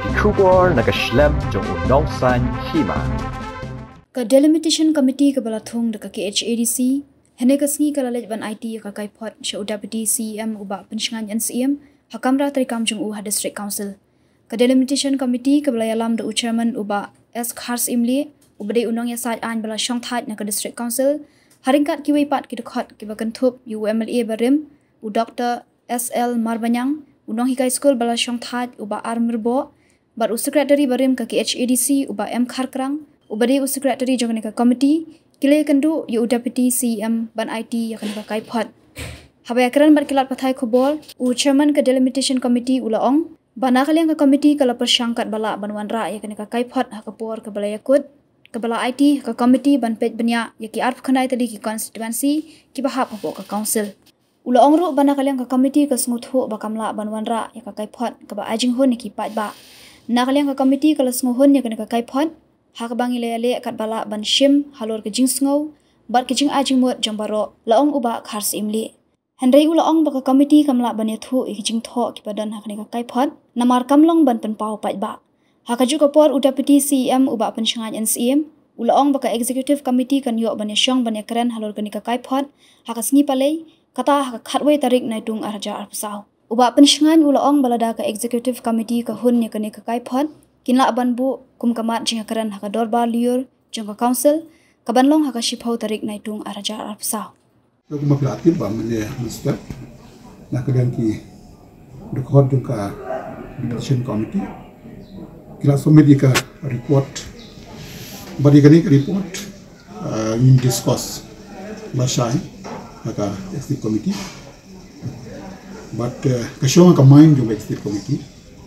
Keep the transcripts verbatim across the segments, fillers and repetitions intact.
Kubor nakaslem jong unong san hima. Ka delimitation committee ka balathong da ka K H A D C hene ka sngi ka lalet ban I T ka kai pot sha deputy C M uba pensngan N C M hakamra trikam jong u ha district council. Ka delimitation committee ka balayalam da u chairman uba S Khars Imli ubade unong ya saj an bala shong that na ka district council haringkat ki pat ki khot ki bakan thup U M L A barim u Doctor S L Marbanyang unong hikai school bala shong that uba Armirbo bar u secretary barim ka K H A D C uba M Kharkrang ubade u secretary jong ka committee kile kandu u deputy C M ban I T yakan ka kai pot habaya karan bar kilat pathai khobol u chairman ka delimitation committee ulaong bana kaliang ka committee kala persangkat bala banwan ra yakan ka kai pot ha kapor ka bala yakut ka bala I T ka committee ban pet banya yaki arf khanai tadi ki constituency ki bahap hapo ka council ulaong ro bana kaliang ka committee ka smuthu bakamla banwan ra yaka kai pot ka ba ajing hon ki pat ba na kaliang ka committee kala smuhon yakan ka kai pot hak bangi lele kat bala ban shim halor ke jing sngo bar ke jing ajing mot jambaro laong uba Khars Imli hendrai ulaong baka committee kamla ban yathu ik jing tho ki padan hakne ka kai phot namar kamlong ban pen pau pai ba hakaju ka por u deputy C M uba pensngan N C M ulaong baka executive committee kan yo ban yashong ban yakran halor ke ka kai phot hakasngi palei kata hak khatwei tarik naitung arja arpsau uba pensngan ulaong balada ka executive committee ka hun yakane ka kai phot kinla banbu kum kamat jinga karan haka dorba liur jongka council kabanlong haka shipau tarik naitung araja arpsau aku maklati ba mene mister na kadan ki record jongka decision committee kila somedi ka report badi kani report in discuss basai haka executive committee but kashong ka mind jong executive committee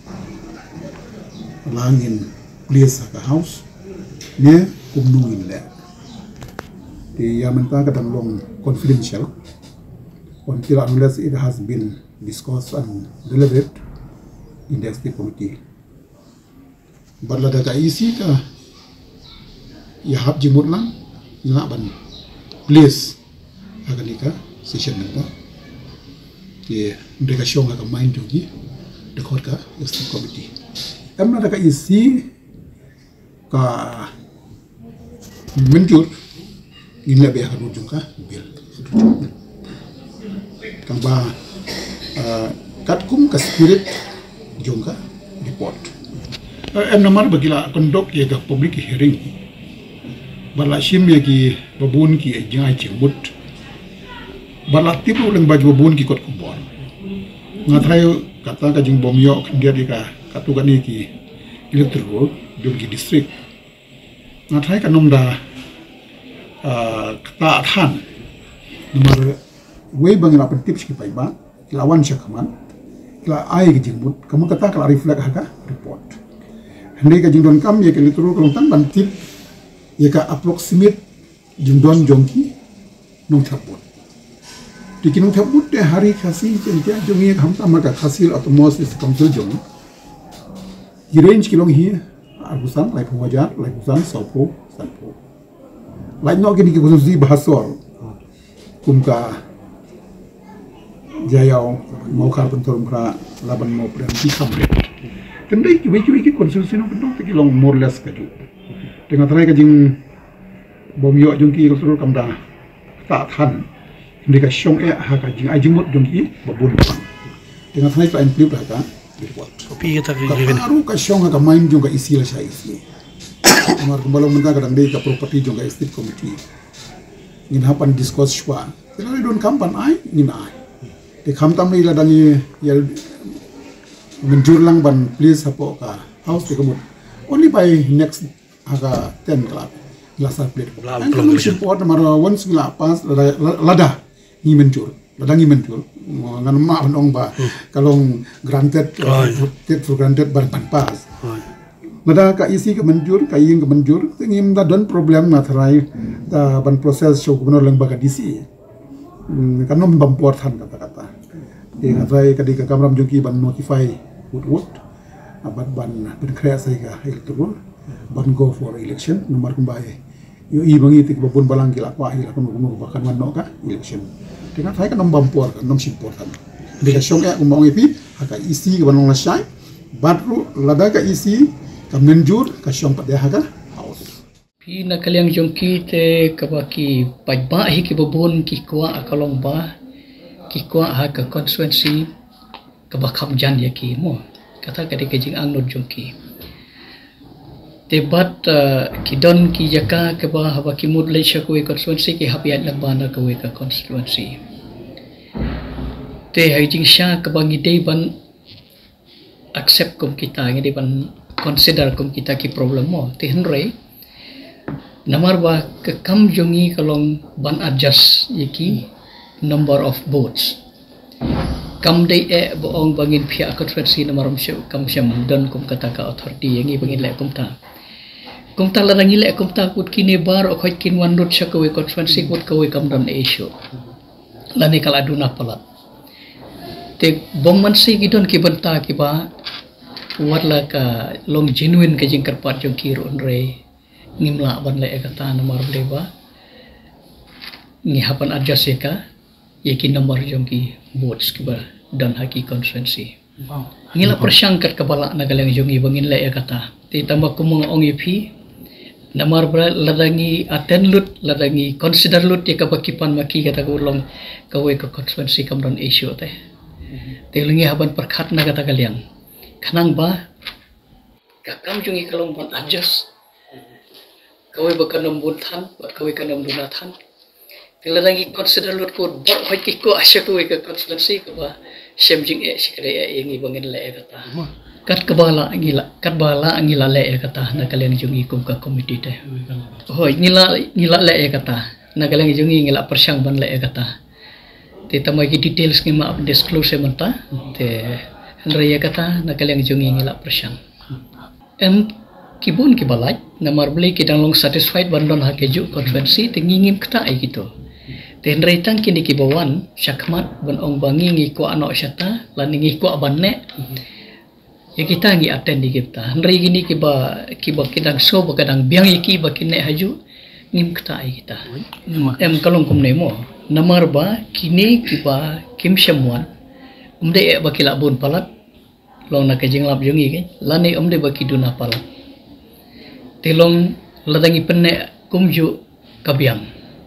lang in place ka house ne kumnu in le the yamanta ka long confidential until unless it has been discussed and deliberate in the executive committee but la data isi ka ya hab jimut lang ina ban place agani ka session nda ke ndeka shonga ka mind jogi de khot ka executive committee amna da ka isi ka menjur in la be hadu jungka bil kan ba kat kum ka spirit jungka report amna mar bagila kondok ye ga public hearing bala shim ye ki babun ki jai chimut bala tipu leng baju babun ki kot kubon ngatrai kata ka jing bom yo dia di ka katu gani ki electoral jong ki district na thai ka nomda kata than nomor we bangina pen tips ki pai ba lawan syakman la ai ki jingbut kamu kata kala reflect haka report hande ka jingdon kam ye ki electoral kolong tan ban tip ye ka approximate jingdon jongki nong thaput dikinung thaput te hari khasi jengja jongi ham tamar ka khasil atau most is council jong di range kilong hi argusan lai phajar lai pusan sopo sanpo lai no gini ki kususi bahasor kumka jayau mau khar pentorum pra laban mau pran ki kamre kendai ki wiki wiki konsulsi no pendong ki long more less ka ju tengah trai ka jing bom yo jong ki sul kamda ta than ndika shong e ha ka jing ai jing mot jong ki babun tengah trai ka improve ka report kopi kita ke aru ka shong ka main juga isi la sha isi amar kumbalong menta ka dang ka property juga estate committee ngin hapan discuss shwa kena don kampan ai ngin ai te kham tam ila dangi ya menjur lang ban please hapo ka house te kamut only by next aga ten club lasa plate and kamu support mar once la pas lada ni menjur badangi menjur ngan ma onong ba kalong granted take for granted bar pan pas nada ka isi ke menjur ka ing ke menjur ngim da don problem na tharai da ban proses show gubernur lang baga disi kanom bam port han kata kata de ngai ka di ka kamram jungki ban notify wood wood abat ban ben krea sai ka electoral ban go for election nomor kumbai yo i bangi tik babun balang kila kwa ila kan gubernur bakan wan no ka election dengan saya kan nombam por kan nom simpor kan de shong ya umong ipi haka isi ke banong la shai Batru lada ka isi ka menjur ka syong padya ka house. Pi na kaliang jongki te kabaki pajba hi ki babon ki kwa akalong ba ki kwa ha ka constituency kabakam jan ya ki mo kata kadi kejing angnut jongki. Debat uh, kidon ki jaka ke ba haba ki mud le sha kuwe constituency ki hapiat lang bana kuwe ka constituency te hai jing sha ke bangi dei ban accept kum kita ngi ban consider kum kita ki problem mo te henre namar ba ke kam jongi kalong ban adjust yaki number of votes kam dei e boong bangin pihak constituency namar msyo kam syam don kum kata ka authority yangi bangin le kum ta kum ta la rangi le kum ta kut kini bar o khoi kin wan rut sha ko constituency kut ko kam don issue lani kala duna palat te bom man si gidon ki banta ki ba warla ka long genuine ka jing karpat jong ki ron re ngimla ban le kata nomor le ba ngi hapan adjust ka yaki nomor jong ki votes ki ba dan haki constituency ngila persangkat kabala na galang jong i bangin le kata te tambah kumong ong ipi namar bra ladangi aten lut ladangi consider lut ya kapakipan maki kata ko long kawe ka constituency kamron issue te te lungi haban perkhat na kata kaliang kanang ba kakam jungi kalong bon adjust kawe bakanom buntan bat kawe kanam dunatan te ladangi consider lut ko bor hoi ki ko asya kawe ka constituency ko ba semjing e sikre e ngi bangin le kata kat kebala ngila kat bala ngila le kata na kalian jungi kum ka komiti te hoi ngila ngila le kata na kalian jungi ngila persang ban le kata te tamai ki details ngi ma disclose menta te raya kata na kalian jungi ngila persang em kibun ki balai na marbli ki dang long satisfied bandon ha keju constituency te ngingim kata ai gitu te raya tang kini ki bawan syakmat ban ong bangi ngi ko anok syata lan ngi ko abanne ya kita ngi attend di kita hari gini kiba kiba kidang so bakadang biang iki bakine haju ngim kata ai kita em kalong kum nemo namar ba kini kiba kim shamwan umde e bakila bun palat long na kajing lap jungi ke lani umde bakiduna palat tilong ladangi penne kumju kabiang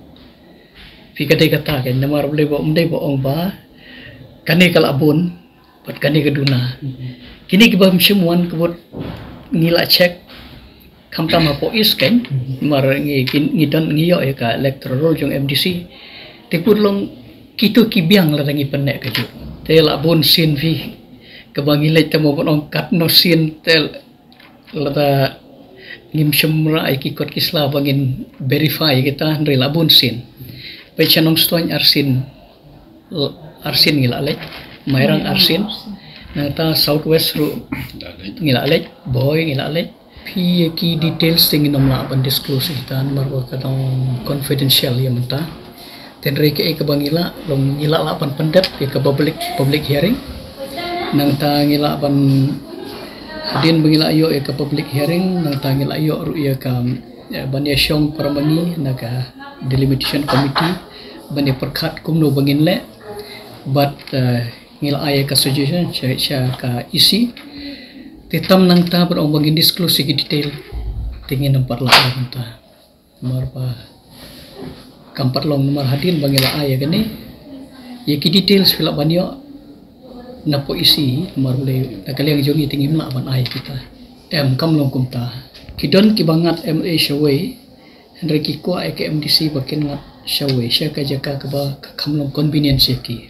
fikade kata ke namar bole ba umde ba ong ba kane kala bun pat kane keduna kini kibam semuan kebut ngila cek kamta ma po isken mar ngi ngidon ngiyo ya ka electoral jong M D C tekut long kitu kibiang la rangi penek keju te la bon sin vi kebangi le temo bon kat no sin tel la ngim semra iki kot kisla bangin verify kita ndre la bon sin pe chanong stoin arsin arsin ngila le mairang arsin nata southwest ru ngila lek boy ngila lek pi ki details ting nom la ban disclose kita marwa kadang confidential ya menta ten re ke ke bangila long ngila la ban pendep ke ke public public hearing nang ta ngila ban hadin bangila ayo ke public hearing nang ta ngila ayo ru ya ka ban ya syong paramangi naga delimitation committee ban ya perkhat kumno bangin le but uh, ngila ayah ka suggestion saya saya ka isi tetam nang ta berong bangin disclose ki detail tingin empat lah ta nomor pa kampat long nomor hadin bangila ayah gani ya ki details fila banyo napo isi nomor le nakaliang jongi tingin la ban ayah kita em kam long kumta kidon ki bangat M A Shaway henry ki ko ai ke M D C bakin ngat Shaway sya ka jaka ka ba kam long convenience ki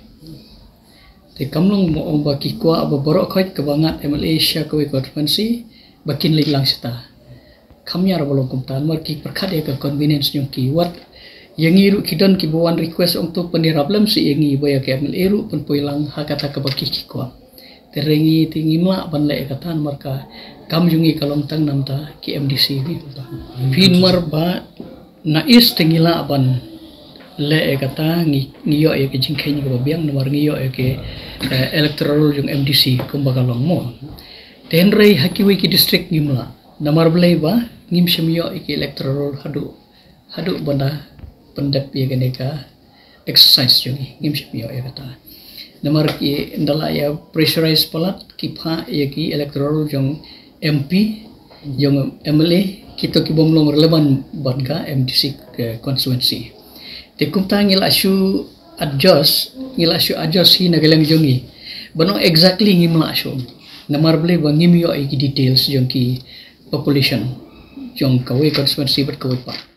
te kamlong mo ong baki kwa aba borok khoi kebangat M L A sya ko constituency bakin liglang sita kamyar bolong kumtan mar ki perkhat ya ka convenience nyong ki wat yang iru kidon ki bawan request untuk penirablam si yangi boya ke M L A ru pun poilang ha kata ka baki ki kwa terengi tingimla ban le katan marka kam jungi kalong tang namta ki M D C bi pin mar ba na is tingila ban le kata ngiyo ya ke jingkhen ko biang nomor ngiyo ya ke electoral yung M D C kumbagalong mo tenrei hakiwi ki district ngimla namar blai ba ngim semyo ki electoral hadu hadu banda pendap ya ke neka exercise yung ngim semyo ya kata Namar ki ndala ya pressurized palat ki pha ya ki electoral jong M P jong M L A kita ki bomlong relevan bat ka M D C constituency. Te kum ta ngil asu adjust ngil asu adjust hi nagalang jongi. Bano exactly ngimla asu. Namar ble bangim yo ki details jong ki population jong kawe constituency bat kawe pa.